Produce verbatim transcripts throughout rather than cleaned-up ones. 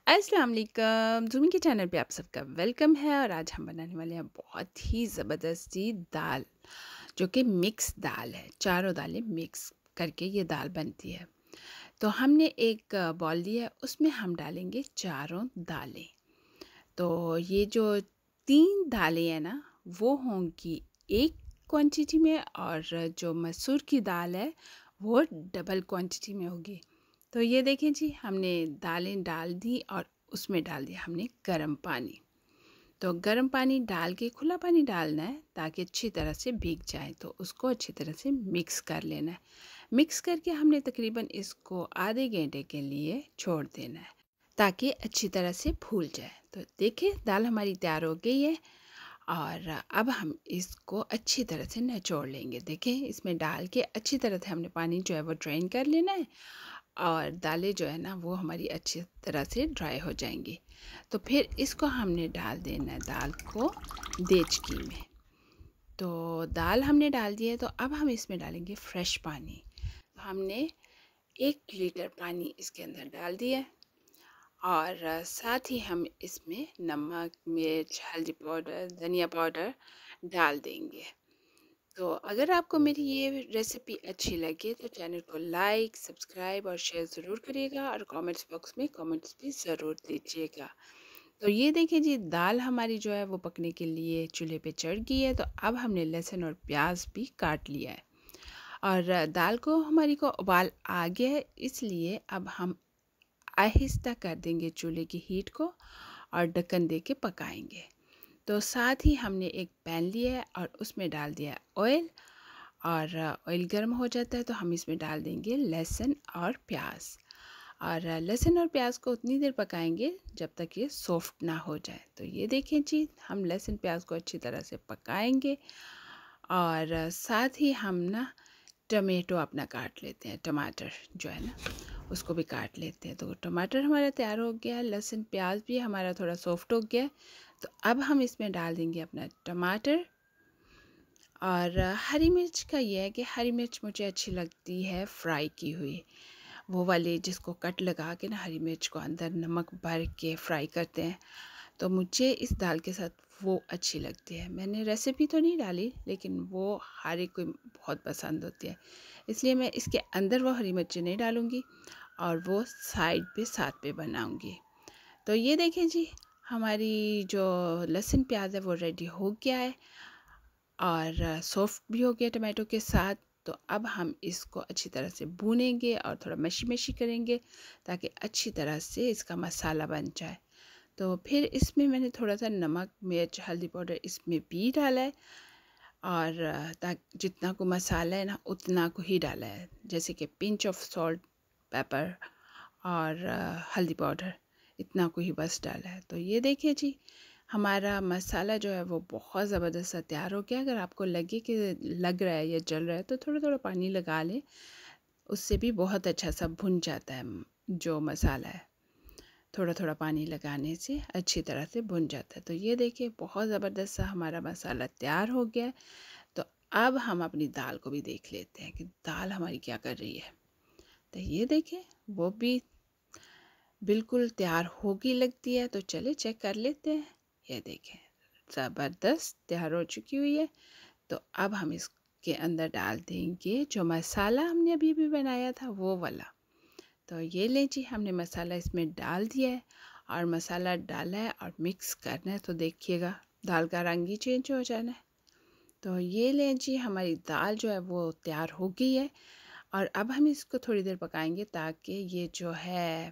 अस्सलाम वालेकुम ज़ूमी के चैनल पे आप सबका वेलकम है। और आज हम बनाने वाले हैं बहुत ही ज़बरदस्ती दाल, जो कि मिक्स दाल है। चारों दालें मिक्स करके ये दाल बनती है। तो हमने एक बॉल लिया है, उसमें हम डालेंगे चारों दालें। तो ये जो तीन दालें हैं ना, वो होंगी एक क्वांटिटी में, और जो मसूर की दाल है वो डबल क्वांटिटी में होगी। तो ये देखें जी, हमने दालें डाल दी और उसमें डाल दिया हमने गर्म पानी। तो गर्म पानी डाल के खुला पानी डालना है ताकि अच्छी तरह से भीग जाए। तो उसको अच्छी तरह से मिक्स कर लेना है। मिक्स करके हमने तकरीबन इसको आधे घंटे के लिए छोड़ देना है ताकि अच्छी तरह से फूल जाए। तो देखिए, दाल हमारी तैयार हो गई है और अब हम इसको अच्छी तरह से निचोड़ लेंगे। देखें, इसमें डाल के अच्छी तरह से हमने पानी जो है वो ड्रेन कर लेना है और दालें जो है ना वो हमारी अच्छी तरह से ड्राई हो जाएंगी। तो फिर इसको हमने डाल देना है दाल को देचकी में। तो दाल हमने डाल दी है, तो अब हम इसमें डालेंगे फ्रेश पानी। तो हमने एक लीटर पानी इसके अंदर डाल दिया है और साथ ही हम इसमें नमक, मिर्च, हल्दी पाउडर, धनिया पाउडर डाल देंगे। तो अगर आपको मेरी ये रेसिपी अच्छी लगे तो चैनल को लाइक, सब्सक्राइब और शेयर ज़रूर करिएगा और कमेंट्स बॉक्स में कमेंट्स भी ज़रूर दीजिएगा। तो ये देखिए जी, दाल हमारी जो है वो पकने के लिए चूल्हे पे चढ़ गई है। तो अब हमने लहसुन और प्याज भी काट लिया है और दाल को हमारी को उबाल आ गया है, इसलिए अब हम आहिस्ता कर देंगे चूल्हे की हीट को और ढक्कन दे के पकाएंगे। तो साथ ही हमने एक पैन लिया है और उसमें डाल दिया है ऑयल। और ऑयल गर्म हो जाता है तो हम इसमें डाल देंगे लहसुन और प्याज। और लहसुन और प्याज को उतनी देर पकाएंगे जब तक ये सॉफ्ट ना हो जाए। तो ये देखें जी, हम लहसुन प्याज को अच्छी तरह से पकाएंगे और साथ ही हम ना टमेटो अपना काट लेते हैं। टमाटर जो है ना उसको भी काट लेते हैं। तो टमाटर हमारा तैयार हो गया है, लहसुन प्याज भी हमारा थोड़ा सॉफ्ट हो गया है। तो अब हम इसमें डाल देंगे अपना टमाटर। और हरी मिर्च का ये है कि हरी मिर्च मुझे अच्छी लगती है फ्राई की हुई, वो वाली जिसको कट लगा के ना हरी मिर्च को अंदर नमक भर के फ्राई करते हैं। तो मुझे इस दाल के साथ वो अच्छी लगती है। मैंने रेसिपी तो नहीं डाली, लेकिन वो हर एक को बहुत पसंद होती है, इसलिए मैं इसके अंदर वो हरी मिर्ची नहीं डालूँगी और वो साइड पे साथ पे बनाऊँगी। तो ये देखें जी, हमारी जो लहसुन प्याज है वो रेडी हो गया है और सॉफ्ट भी हो गया टमाटो के साथ। तो अब हम इसको अच्छी तरह से भूनेंगे और थोड़ा मशी मशी करेंगे ताकि अच्छी तरह से इसका मसाला बन जाए। तो फिर इसमें मैंने थोड़ा सा नमक, मिर्च, हल्दी पाउडर इसमें भी डाला है और ताकि जितना को मसाला है ना उतना को ही डाला है, जैसे कि पिंच ऑफ सॉल्ट, पेपर और हल्दी पाउडर, इतना को ही बस डाला है। तो ये देखिए जी, हमारा मसाला जो है वो बहुत ज़बरदस्त सा तैयार हो गया। अगर आपको लगे कि लग रहा है या जल रहा है तो थोड़ा थोड़ा पानी लगा लें, उससे भी बहुत अच्छा सा भुन जाता है जो मसाला है। थोड़ा थोड़ा पानी लगाने से अच्छी तरह से भुन जाता है। तो ये देखिए, बहुत ज़बरदस्त सा हमारा मसाला तैयार हो गया है। तो अब हम अपनी दाल को भी देख लेते हैं कि दाल हमारी क्या कर रही है। तो ये देखें, वो भी बिल्कुल तैयार होगी लगती है। तो चले चेक कर लेते हैं। ये देखें, ज़बरदस्त तैयार हो चुकी हुई है। तो अब हम इसके अंदर डाल देंगे जो मसाला हमने अभी भी बनाया था वो वाला। तो ये लें जी, हमने मसाला इसमें डाल दिया है और मसाला डाला है और मिक्स करना है। तो देखिएगा, दाल का रंग ही चेंज हो जाना है। तो ये लें जी, हमारी दाल जो है वो तैयार हो गई है और अब हम इसको थोड़ी देर पकाएंगे ताकि ये जो है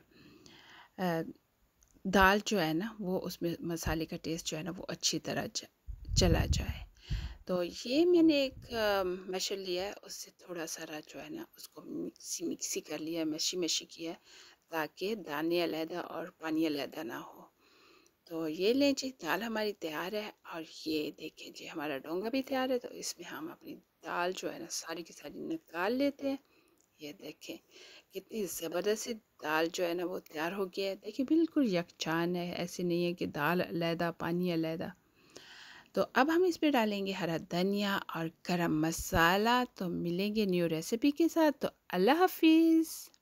अ, दाल जो है ना वो उसमें मसाले का टेस्ट जो है ना वो अच्छी तरह च, चला जाए। तो ये मैंने एक मशल लिया है, उससे थोड़ा सारा जो है ना उसको मिक्सी मिक्सी कर लिया, मशी मशी किया है ताकि दाने अलहदा और पानी अलहदा ना हो। तो ये लें जी, दाल हमारी तैयार है और ये देखें जी, हमारा डोंगा भी तैयार है। तो इसमें हम अपनी दाल जो है ना सारी की सारी निकाल लेते हैं। ये देखें, कितनी ज़बरदस्त सी दाल जो है ना वो तैयार हो गया है। देखिए, बिल्कुल यकजान है, ऐसे नहीं है कि दाल अलहदा पानी अलहदा। तो अब हम इस पे डालेंगे हरा धनिया और गरम मसाला। तो मिलेंगे न्यू रेसिपी के साथ। तो अल्लाह हाफिज़।